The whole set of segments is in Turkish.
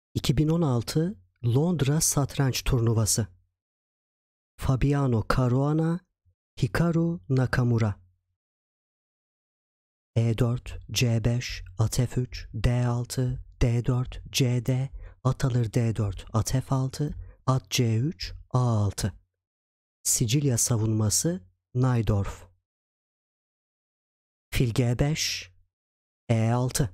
2016 Londra Satranç Turnuvası. Fabiano Caruana, Hikaru Nakamura. E4, C5, at F3, D6, D4, CD, at alır D4, at F6, at C3, A6. Sicilya savunması Najdorf. Fil G5, E6.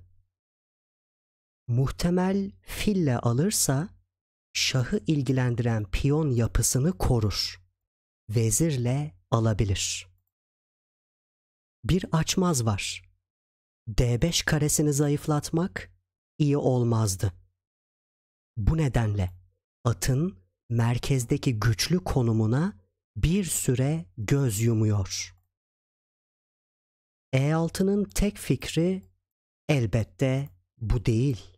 Muhtemel fille alırsa şahı ilgilendiren piyon yapısını korur. Vezirle alabilir. Bir açmaz var. D5 karesini zayıflatmak iyi olmazdı. Bu nedenle atın merkezdeki güçlü konumuna bir süre göz yumuyor. E6'nın tek fikri elbette bu değil.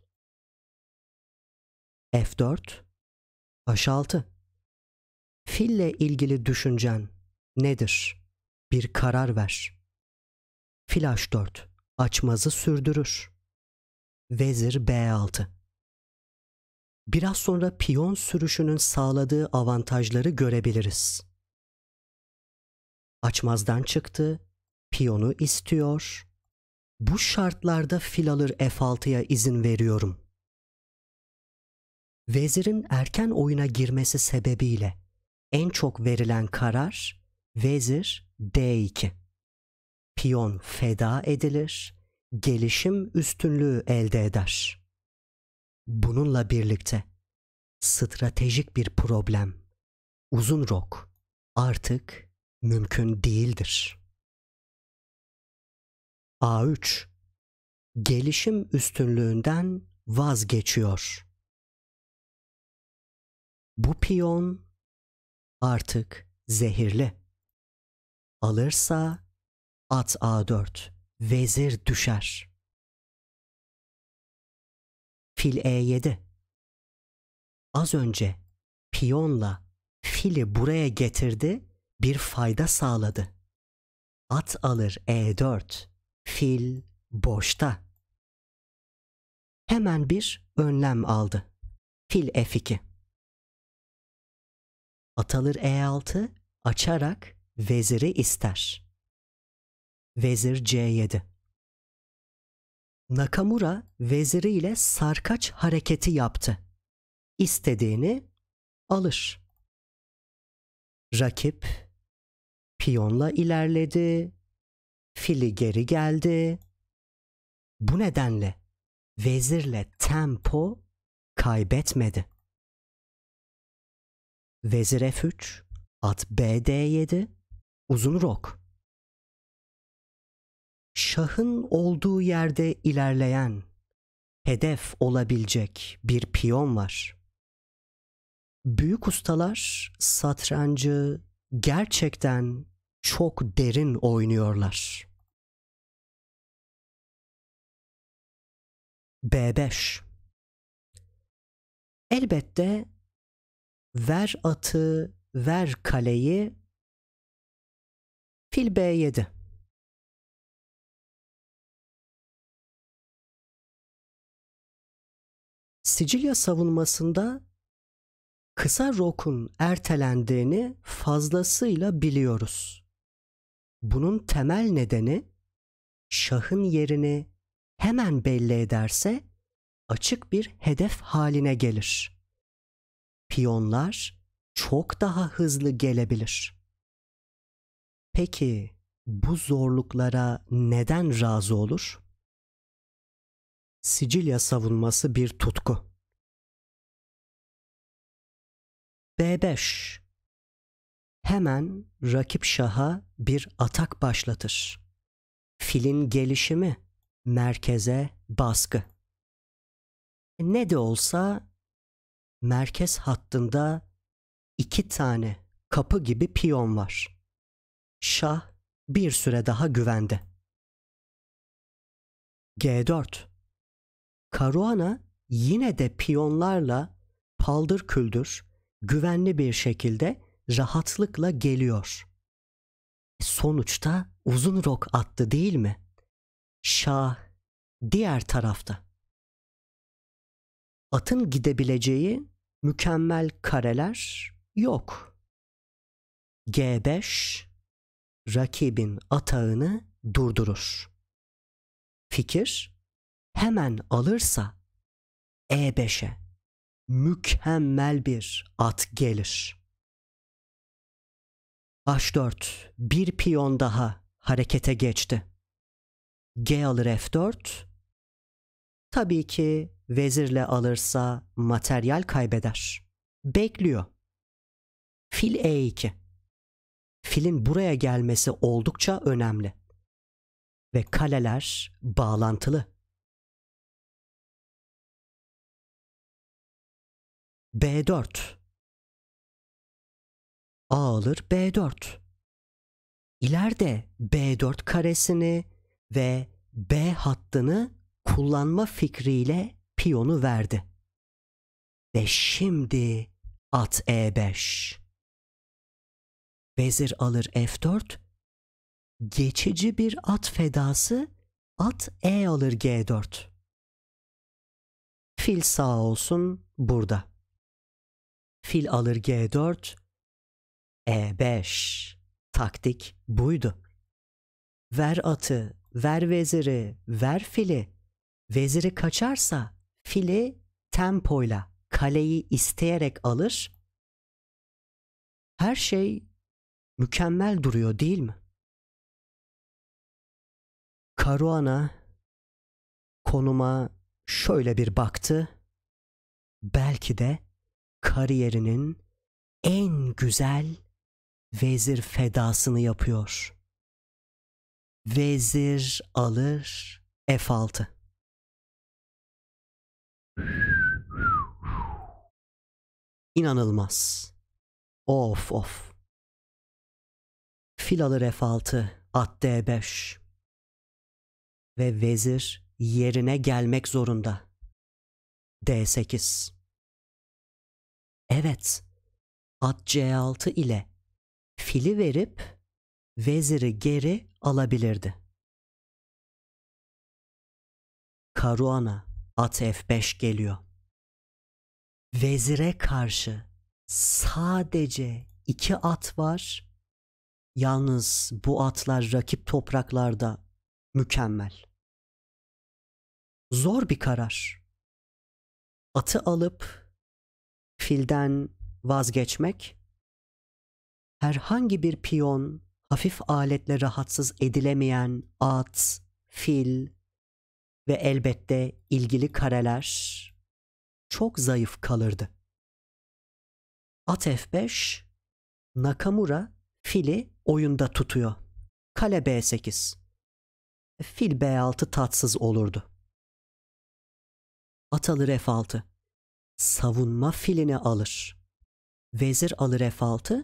F4, H6. Fille ilgili düşüncen nedir? Bir karar ver. Fil H4, açmazı sürdürür. Vezir B6. Biraz sonra piyon sürüşünün sağladığı avantajları görebiliriz. Açmazdan çıktı, piyonu istiyor. Bu şartlarda fil alır F6'ya izin veriyorum. Vezirin erken oyuna girmesi sebebiyle en çok verilen karar vezir D2. Piyon feda edilir, gelişim üstünlüğü elde eder. Bununla birlikte stratejik bir problem, uzun rok artık mümkün değildir. A3, gelişim üstünlüğünden vazgeçiyor. Bu piyon artık zehirli. Alırsa at A4, vezir düşer. Fil E7. Az önce piyonla fili buraya getirdi, bir fayda sağladı. At alır E4, fil boşta. Hemen bir önlem aldı. Fil F2. At alır E6, açarak veziri ister. Vezir C7. Nakamura veziriyle sarkaç hareketi yaptı. İstediğini alır. Rakip piyonla ilerledi. Fili geri geldi. Bu nedenle vezirle tempo kaybetmedi. Vezir F3, at BD7, uzun rok. Şahın olduğu yerde ilerleyen, hedef olabilecek bir piyon var. Büyük ustalar satrancı gerçekten çok derin oynuyorlar. B5. Elbette ver atı, ver kaleyi, fil B7. Sicilya savunmasında kısa rokun ertelendiğini fazlasıyla biliyoruz. Bunun temel nedeni şahın yerini hemen belli ederse açık bir hedef haline gelir. Piyonlar çok daha hızlı gelebilir. Peki bu zorluklara neden razı olur? Sicilya savunması bir tutku. B5. Hemen rakip şaha bir atak başlatır. Filin gelişimi, merkeze baskı. Ne de olsa merkez hattında 2 tane kapı gibi piyon var. Şah bir süre daha güvende. G4. Caruana yine de piyonlarla paldır küldür güvenli bir şekilde rahatlıkla geliyor. Sonuçta uzun rok attı değil mi? Şah diğer tarafta. Atın gidebileceği mükemmel kareler yok. G5 rakibin atağını durdurur. Fikir hemen alırsa E5'e mükemmel bir at gelir. H4 bir piyon daha harekete geçti. G alır F4. Tabii ki vezirle alırsa materyal kaybeder. Bekliyor. Fil E2. Filin buraya gelmesi oldukça önemli. Ve kaleler bağlantılı. B4. A alır B4. İleride B4 karesini ve B hattını kullanma fikriyle piyonu verdi. Ve şimdi at E5. Vezir alır F4. Geçici bir at fedası, at E alır G4. Fil sağ olsun burada. Fil alır G4. E5. Taktik buydu. Ver atı, ver veziri, ver fili. Veziri kaçarsa fili tempoyla, kaleyi isteyerek alır. Her şey mükemmel duruyor değil mi? Caruana konuma şöyle bir baktı. Belki de kariyerinin en güzel vezir fedasını yapıyor. Vezir alır F6. İnanılmaz. Of of. Fil alır F6, at D5. Ve vezir yerine gelmek zorunda. D8. Evet, at C6 ile fili verip veziri geri alabilirdi. Caruana at F5 geliyor. Vezire karşı sadece 2 at var. Yalnız bu atlar rakip topraklarda mükemmel. Zor bir karar. Atı alıp filden vazgeçmek, herhangi bir piyon, hafif aletle rahatsız edilemeyen at, fil ve elbette ilgili kareler çok zayıf kalırdı. At F5, Nakamura fili oyunda tutuyor. Kale B8. Fil B6 tatsız olurdu. At alır F6. Savunma filini alır. Vezir alır F6.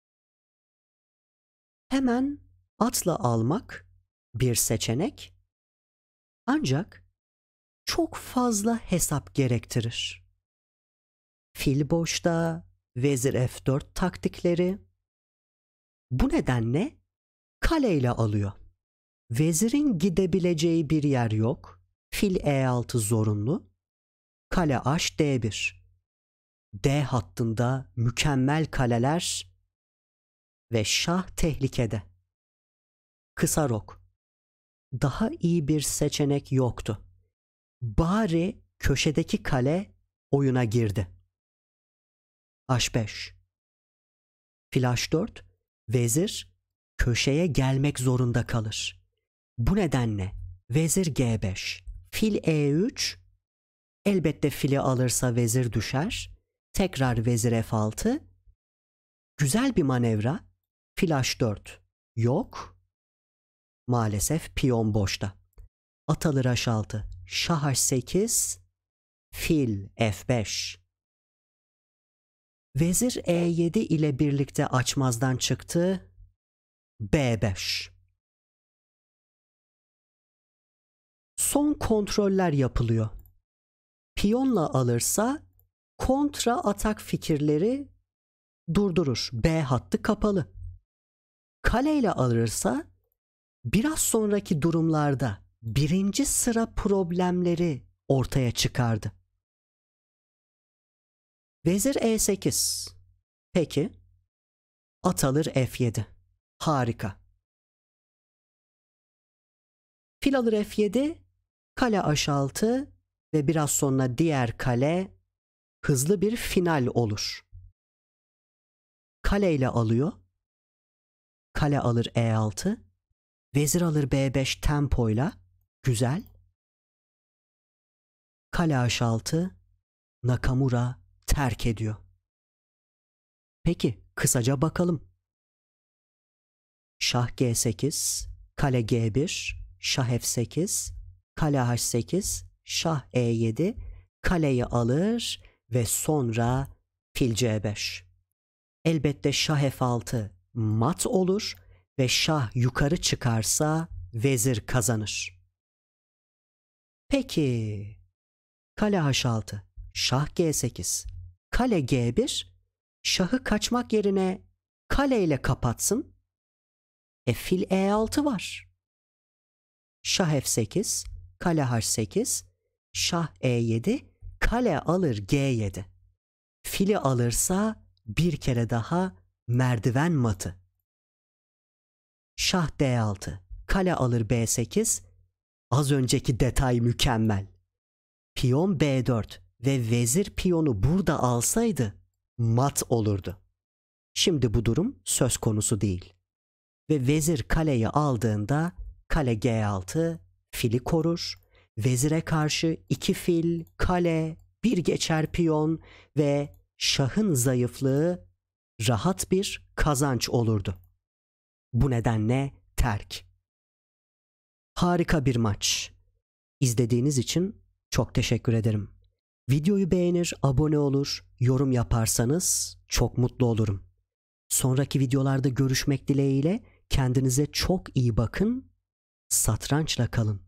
Hemen atla almak bir seçenek. Ancak çok fazla hesap gerektirir. Fil boşta, vezir F4 taktikleri. Bu nedenle kaleyle alıyor. Vezirin gidebileceği bir yer yok. Fil E6 zorunlu. Kale H D1. D hattında mükemmel kaleler ve şah tehlikede. Kısa rok. Daha iyi bir seçenek yoktu. Bari köşedeki kale oyuna girdi. H5. Fil H4. Vezir köşeye gelmek zorunda kalır. Bu nedenle vezir G5. Fil E3. Elbette fili alırsa vezir düşer. Tekrar vezir F6. Güzel bir manevra. Fil H4 yok. Maalesef piyon boşta. At alır H6. Şah H8. Fil F5. Vezir E7 ile birlikte açmazdan çıktı. B5. Son kontroller yapılıyor. Piyonla alırsa kontra atak fikirleri durdurur. B hattı kapalı. Kaleyle alırsa biraz sonraki durumlarda birinci sıra problemleri ortaya çıkardı. Vezir E8. Peki. At alır F7. Harika. Fil alır F7. Kale H6 ve biraz sonra diğer kale hızlı bir final olur. Kale ile alıyor. Kale alır E6. Vezir alır B5 tempoyla. Güzel. Kale H6. Nakamura terk ediyor. Peki kısaca bakalım. Şah G8, kale G1, şah F8, kale H8, şah E7, kaleyi alır ve sonra fil C5. Elbette şah F6 mat olur ve şah yukarı çıkarsa vezir kazanır. Peki kale H6, şah G8, kale G1, şahı kaçmak yerine kaleyle kapatsın. Fil E6 var. Şah F8, kale H8, şah E7, kale alır G7. Fili alırsa bir kere daha merdiven matı. Şah D6, kale alır B8. Az önceki detay mükemmel. Piyon B4 ve vezir piyonu burada alsaydı mat olurdu. Şimdi bu durum söz konusu değil. Ve vezir kaleyi aldığında kale G6 fili korur. Vezire karşı 2 fil, kale, bir geçer piyon ve şahın zayıflığı rahat bir kazanç olurdu. Bu nedenle terk. Harika bir maç. İzlediğiniz için çok teşekkür ederim. Videoyu beğenir, abone olur, yorum yaparsanız çok mutlu olurum. Sonraki videolarda görüşmek dileğiyle kendinize çok iyi bakın. Satrançla kalın.